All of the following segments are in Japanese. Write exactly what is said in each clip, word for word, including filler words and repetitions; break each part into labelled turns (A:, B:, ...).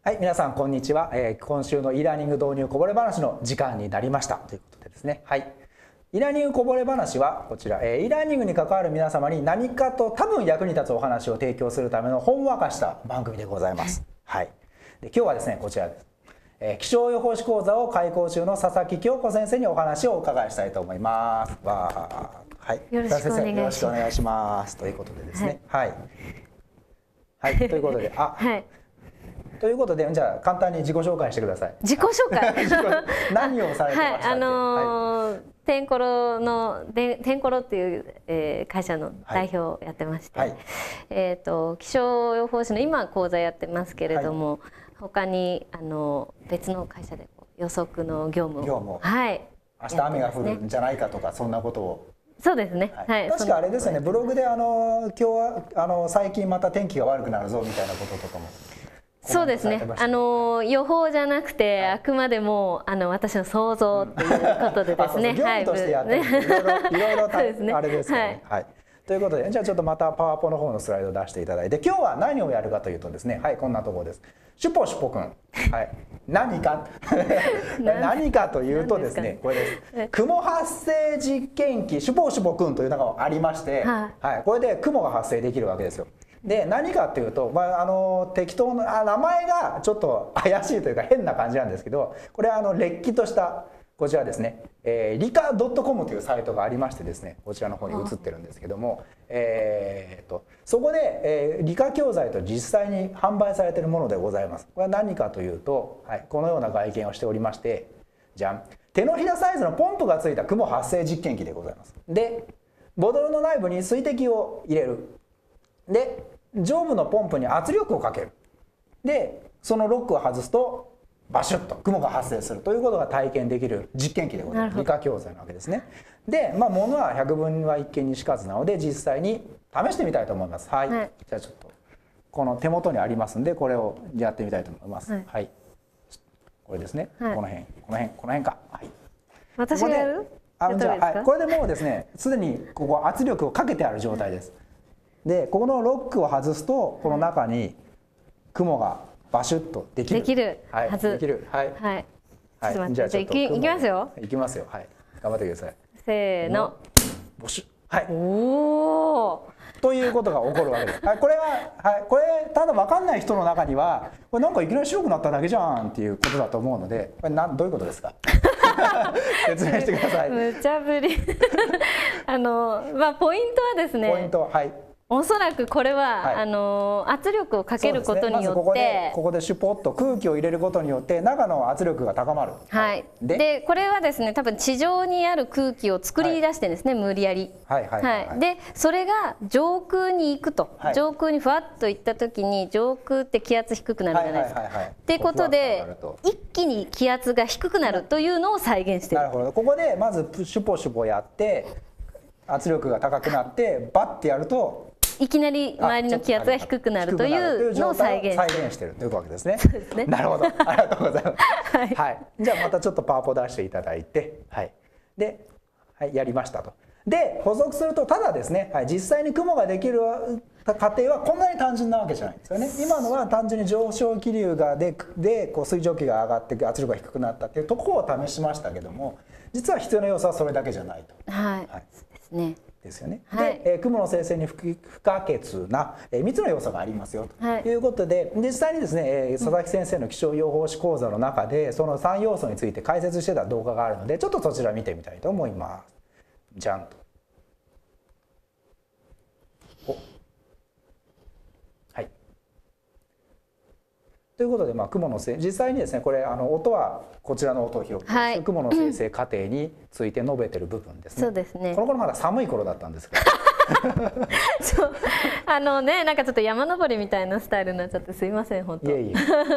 A: はい、皆さんこんにちは、えー、今週の e ラーニング導入こぼれ話の時間になりましたということでですね、はい、e ラーニングこぼれ話はこちら、えー、e ラーニングに関わる皆様に何かと多分役に立つお話を提供するためのほんわかした番組でございます。はい、で今日はですねこちらです。えー、気象予報士講座を開講中の佐々木京子先生にお話をお伺いしたいと思います。わはい、
B: よろしくお願いします。
A: よろしくお願いしますということでですね、はい、はい、はい、ということで、あ、はい。ということで、じゃあ簡単に自己紹介してください。
B: 自己紹介。
A: 何をされてましたっけ？
B: はい、あのー、テンコロのでテンコロっていう、えー、会社の代表をやってまして、はい、えっ、ー、と気象予報士の今講座やってますけれども、はい、他にあの別の会社で予測の業務を、業務はい、
A: 明日雨が降るんじゃないかとかそんなことを。
B: そうですね。
A: はい。確かあれですよね。ブログであの今日はあの最近また天気が悪くなるぞみたいなこととかも。
B: そうですね。あの予報じゃなくて、はい、あくまでもあの私の想像ということでですね。
A: はい。業務としてやってる。いろいろいろいろあれですよね。はい。ということで、じゃあちょっとまたパワポの方のスライドを出していただいて、今日は何をやるかというとですね、はい、こんなところです。シュポシュポくん、はい、何か何かというとですね、これです。雲発生実験機シュポシュポくんというのがありまして、はい、はい、これで雲が発生できるわけですよ。で何かっていうと、まあ、あの適当なあ名前がちょっと怪しいというか変な感じなんですけど、これはあのれっきとしたこちらですね、えー、理科 .com というサイトがありましてですね、こちらの方に移ってるんですけども、えー、とそこで、えー、理科教材と実際に販売されているものでございます。これは何かというと、はい、このような外見をしておりまして、じゃん、手のひらサイズのポンプがついた雲発生実験機でございます。でボトルの内部に水滴を入れる。で上部のポンプに圧力をかける。でそのロックを外すとバシュッと雲が発生するということが体験できる実験機でございます。理科教材なわけですね。で、まあ、ものは百聞は一見にしかずなので実際に試してみたいと思います。はい、はい、じゃあちょっとこの手元にありますんでこれをやってみたいと思います。はい、はい、これですね、はい、この辺この辺この辺か。はい、
B: 私がやる？
A: あじゃあ、はい、これでもうですねすでにここ圧力をかけてある状態です。でここのロックを外すとこの中に雲がバシュッとできる。
B: できる。
A: はい。できる。はい。
B: はい。はい。じゃあちょっといきますよ。
A: いきますよ。はい。頑張ってください。
B: せーの。
A: ボシュ。はい。
B: おお。
A: ということが起こるわけです。はい。これははい。これただ分かんない人の中にはこれなんかいきなり白くなっただけじゃんっていうことだと思うので、これなんどういうことですか。説明してください。
B: 無茶ぶり。あのまあポイントはですね。
A: ポイントはい。
B: おそらくこれは、はい、あの圧力をかけることによって、ね、まずここで
A: ここでシュポッと空気を入れることによって中の圧力が高まる。
B: はい。で、でこれはですね多分地上にある空気を作り出してるんですね、はい、無理やり。
A: はいはいはい、はい。
B: でそれが上空に行くと、はい、上空にふわっと行った時に上空って気圧低くなるじゃないですか。っていうことで一気に気圧が低くなるというのを再現してる。
A: なるほど。ここでまずシュポシュポやって圧力が高くなってバッてやると。
B: いきなり周りの気圧が低くなるというのを再現
A: しているというわけですね。そうですね。なるほど。ありがとうございます。はい、はい。じゃあまたちょっとパワポ出していただいて、はい。で、はい、やりましたと。で補足するとただですね、はい、実際に雲ができる過程はこんなに単純なわけじゃないんですよね。今のは単純に上昇気流がででこう水蒸気が上がって圧力が低くなったっていうところを試しましたけども、実は必要な要素はそれだけじゃないと。
B: はい。はい、ですね。
A: ですよね。はい、で、えー、雲の生成に不可欠な、えー、みっつの要素がありますよということで、はい、実際にですね、えー、佐々木先生の気象予報士講座の中でそのさん要素について解説してた動画があるのでちょっとそちら見てみたいと思います。じゃんと。おはい。ということで、まあ、雲の生実際にですねこれあの音はこちらの音を拾って、はい、雲の生成過程について述べてる部分ですね。
B: そうですね。
A: この頃まだ寒い頃だったんですけど。
B: そうあのねなんかちょっと山登りみたいなスタイルになっちゃってすいません本当。いえいえ。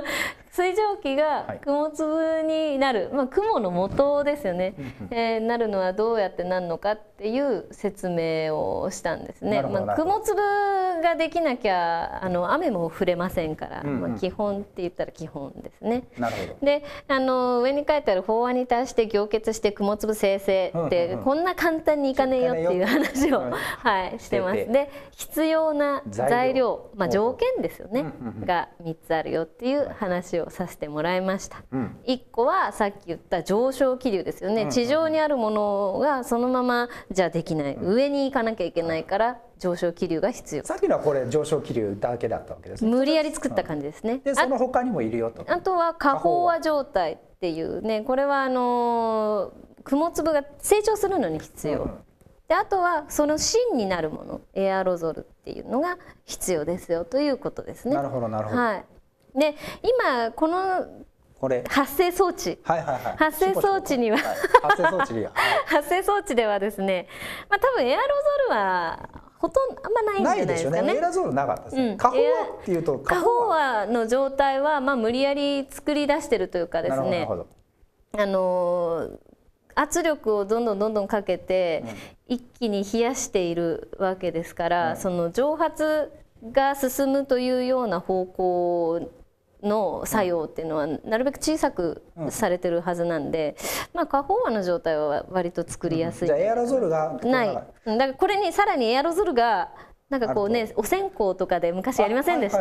B: 水蒸気が雲粒になる、まあ、雲の元ですよね、えー、なるのはどうやってなるのかっていう説明をしたんですね。まあ、雲粒ができなきゃあの雨も降れませんから、うんうん、まあ、基本って言ったら基本ですね。
A: なるほど。
B: であの上に書いてある法案に対して凝結して雲粒生成って、うんうんうん、こんな簡単にいかねえよっていう話を、はい、してます。で必要な材料、まあ、条件ですよね、がみっつあるよっていう話をさせてもらいました。うん、いっこはさっき言った上昇気流ですよね。地上にあるものがそのままじゃできない、上に行かなきゃいけないから上昇気流が必要。
A: さっきのはこれ上昇気流だけだったわけですね。
B: 無理やり作った感じですね。
A: でその他にもいるよと。
B: あとは下飽和状態っていうね、これはあの雲粒が成長するのに必要。うん、であとはその芯になるもの、エアロゾルっていうのが必要ですよということですね。
A: なるほどなるほど。
B: はい。で今このこれ発生装置、はいはいはい、発生装置には、はい、
A: 発生装置には、はい、
B: 発生装置ではですね、まあ多分エアロゾルはほとんどあんまないんじゃないですかね。
A: ないでしょうね。エアロゾルなかったですね。うん、下飽和っていうと
B: 下飽和の状態はまあ無理やり作り出してるというかですね。あの圧力をどんどんどんどんかけて、うん、一気に冷やしているわけですから、うん、その蒸発が進むというような方向の作用っていうのはなるべく小さくされてるはずなんで、うん、まあ下飽和の状態は割と作りやすい、うん、
A: じゃあエアロゾルが
B: ない。だからこれにさらにエアロゾルがなんかこうね、お線香とかで昔やりませんでした？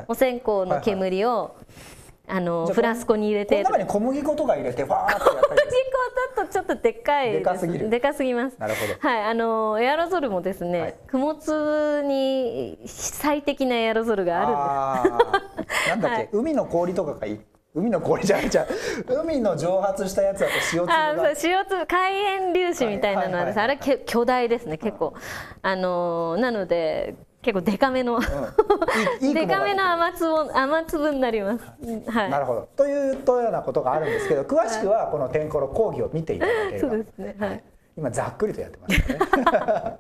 B: お線香の煙をあのフラスコに入れて、
A: この中に小麦粉とか入れてファーってやったり。
B: 小麦粉だとちょっとでっかいです。でかすぎる。でかすぎます。
A: なるほど。
B: はい、あのエアロゾルもですね、はい、雲粒に最適なエアロゾルがあるんです。
A: なんだっけ、はい、海の氷とかがいい。海の氷じゃないじゃん。海の蒸発したやつだと塩粒が。あ、そう、
B: 塩粒、海塩粒子みたいなのはです。あれけ巨大ですね、結構。あのなので。結構デカめの、うん、デカめの雨粒雨粒になります。はい。
A: なるほど。というとようなことがあるんですけど、詳しくはこの天候の講義を見ていただければ。
B: そうですね。はい。
A: 今ざっくりとやってますね。はい。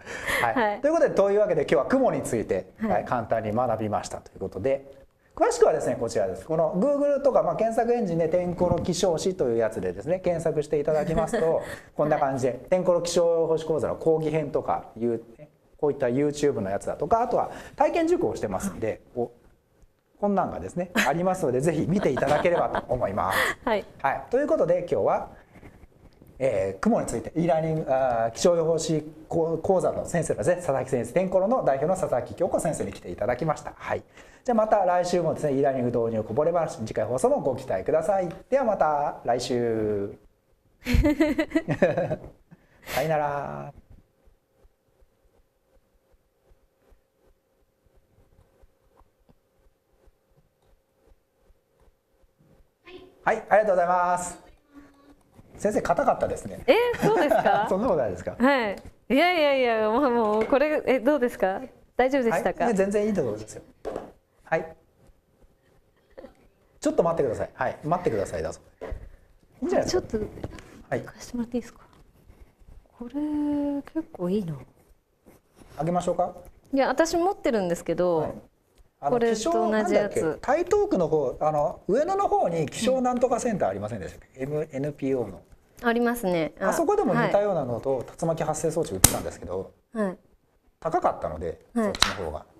A: はい、ということでというわけで今日は雲について、はい、簡単に学びましたということで、詳しくはですねこちらです。この Google とかまあ検索エンジンで天候の気象史というやつでですね検索していただきますとこんな感じで天候の気象予報士講座の講義編とかいう。こういった YouTube のやつだとか、あとは体験塾をしてますんで、こんなんがですねありますのでぜひ見ていただければと思います。
B: はい、
A: はい、ということで今日は、えー、雲について e ラーニングあ気象予報士講座の先生ですね、佐々木先生、天候の代表の佐々木京子先生に来ていただきました。はい、じゃあまた来週もですね e ラーニング導入こぼれ話、次回放送もご期待ください。ではまた来週。さよなら。はい、ありがとうございます。先生硬かったですね。
B: え、そうですか。
A: そんなことないですか。
B: はい。いやいやいや、もう、もうこれえどうですか。大丈夫でしたか。
A: はい、全然いいところですよ。はい。ちょっと待ってください。はい、待ってくださいだぞ。いいんじゃないですか。
B: ちょっと、はい、貸してもらっていいですか。これ結構いいな。
A: あげましょうか。
B: いや、私持ってるんですけど。はい、これと同じやつ。
A: 台東区の方、あの上野の方に気象なんとかセンターありませんでしたっけ、うん、エヌピーオー の。
B: ありますね。
A: あそこでも似たようなのと竜巻発生装置売ってたんですけど、はい、高かったので、そっちの方が。